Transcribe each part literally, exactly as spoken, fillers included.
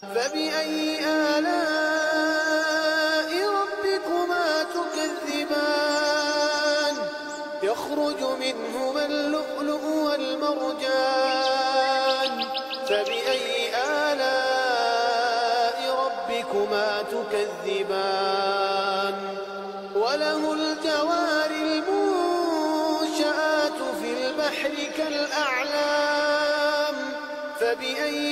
فبأي آلاء ربكما تكذبان يخرج منهما اللؤلؤ والمرجان فبأي آلاء ربكما تكذبان وله الجوار المنشآت في البحر كالأعلام فبأي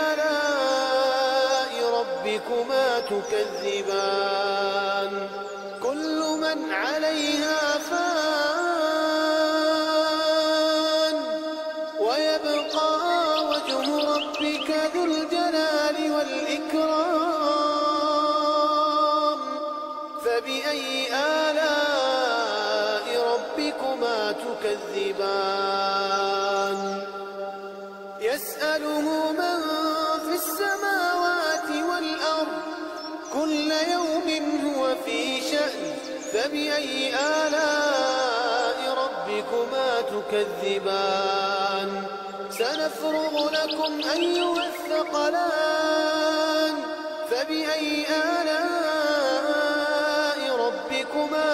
آلاء ربكما تكذبان كل من عليها فان ويبقى وجه ربك ذو الجلال والإكرام فبأي آلاء ربكما تكذبان يسأله من في السماوات والأرض كل يوم هو في شأن فبأي آلاء ربكما تكذبان سنفرغ لكم أيها الثقلان فبأي آلاء ربكما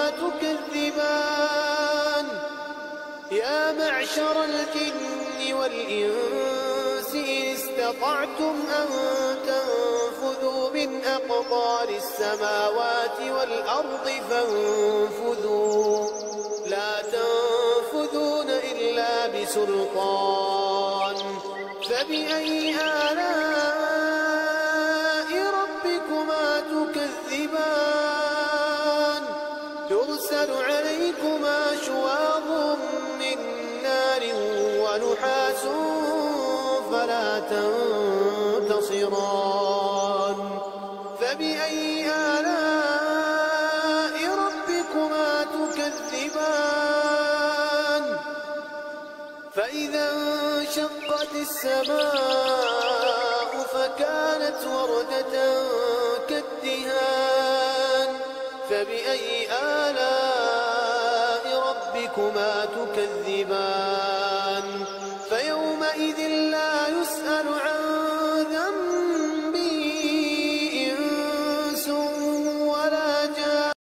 تكذبان يا معشر الجن والإنس إن استطعتم أن تنفذوا من أقطار السماوات والأرض فانفذوا لا تنفذون إلا بسلطان فبأي آلاء ربكما تكذبان يرسل عليكما شواظ من نار ونحاس فلا تنتصران فبأي آلاء ربكما تكذبان فإذا انشقت السماء فكانت وردة كالدهان فبأي آلاء ربكما تكذبان فيومئذ